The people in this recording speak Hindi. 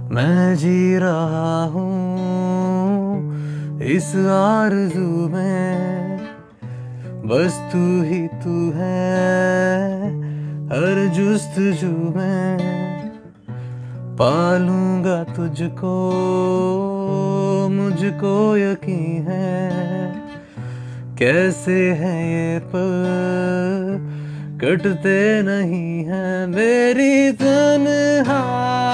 मैं जी रहा हूँ इस आरज़ू में, बस तू ही तू है हर जुस्तजू में। पालूंगा तुझको मुझको यकीन है, कैसे हैं ये पल कटते नहीं हैं। मेरी तन्हाई